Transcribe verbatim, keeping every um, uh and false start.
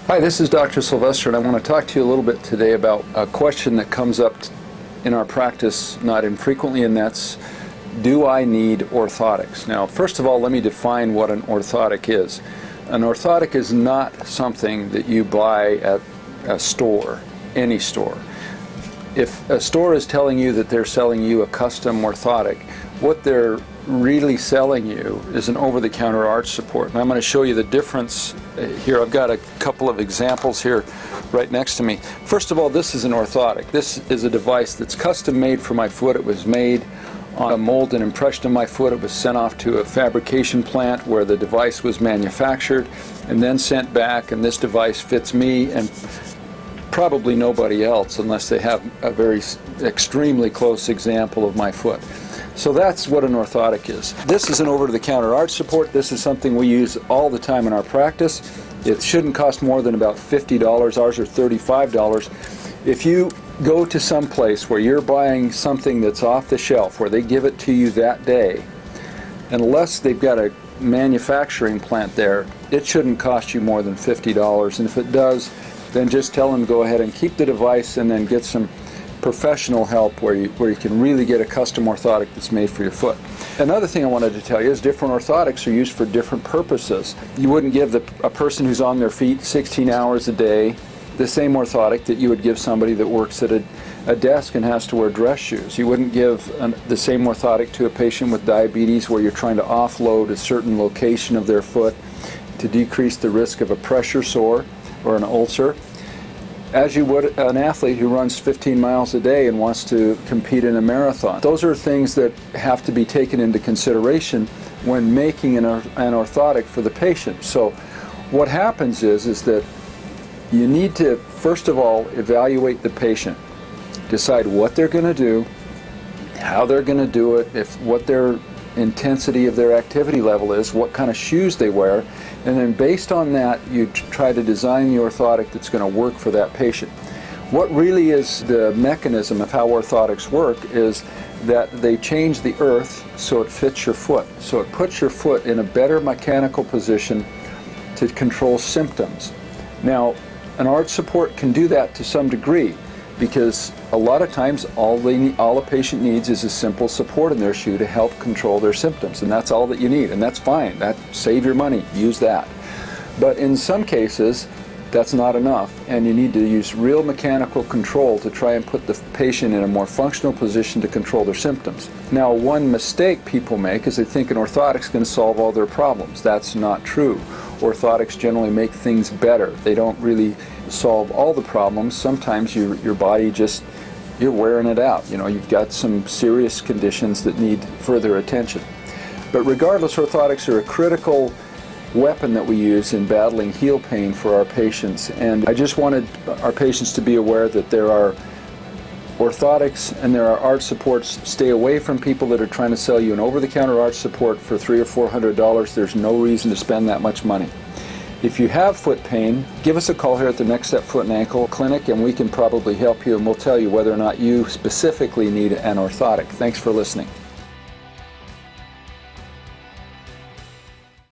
Hi, this is Doctor Silvester, and I want to talk to you a little bit today about a question that comes up in our practice not infrequently, and that's, do I need orthotics? Now, first of all, let me define what an orthotic is. An orthotic is not something that you buy at a store, any store. If a store is telling you that they're selling you a custom orthotic, what they're really selling you is an over-the-counter arch support. And I'm going to show you the difference here. I've got a couple of examples here right next to me. First of all, this is an orthotic. This is a device that's custom made for my foot. It was made on a mold and impression of my foot. It was sent off to a fabrication plant where the device was manufactured and then sent back, and this device fits me and probably nobody else unless they have a very extremely close example of my foot. So that's what an orthotic is. This is an over-the-counter arch support. This is something we use all the time in our practice. It shouldn't cost more than about fifty dollars. Ours are thirty-five dollars. If you go to some place where you're buying something that's off the shelf, where they give it to you that day, unless they've got a manufacturing plant there, it shouldn't cost you more than fifty dollars. And if it does, then just tell them go ahead and keep the device and then get some professional help where you, where you can really get a custom orthotic that's made for your foot. Another thing I wanted to tell you is different orthotics are used for different purposes. You wouldn't give the, a person who's on their feet sixteen hours a day the same orthotic that you would give somebody that works at a, a desk and has to wear dress shoes. You wouldn't give an, the same orthotic to a patient with diabetes where you're trying to offload a certain location of their foot to decrease the risk of a pressure sore or an ulcer, as you would an athlete who runs fifteen miles a day and wants to compete in a marathon. Those are things that have to be taken into consideration when making an, an orthotic for the patient. So what happens is, is that you need to, first of all, evaluate the patient. Decide what they're going to do, how they're going to do it, if what their intensity of their activity level is, what kind of shoes they wear, and then based on that you try to design the orthotic that's going to work for that patient. What really is the mechanism of how orthotics work is that they change the earth so it fits your foot. So it puts your foot in a better mechanical position to control symptoms. Now, an arch support can do that to some degree, because a lot of times all they need, all a patient needs is a simple support in their shoe to help control their symptoms, and that's all that you need, and that's fine. That save your money, use that. But in some cases that's not enough, and you need to use real mechanical control to try and put the patient in a more functional position to control their symptoms. Now, one mistake people make is they think an orthotic's going to solve all their problems. That's not true. Orthotics generally make things better. They don't really solve all the problems. Sometimes you, your body just, you're wearing it out. You know, you've got some serious conditions that need further attention. But regardless, orthotics are a critical weapon that we use in battling heel pain for our patients. And I just wanted our patients to be aware that there are orthotics and there are arch supports. Stay away from people that are trying to sell you an over-the-counter arch support for three or four hundred dollars. There's no reason to spend that much money. If you have foot pain, give us a call here at the Next Step Foot and Ankle Clinic, and we can probably help you, and we'll tell you whether or not you specifically need an orthotic. Thanks for listening.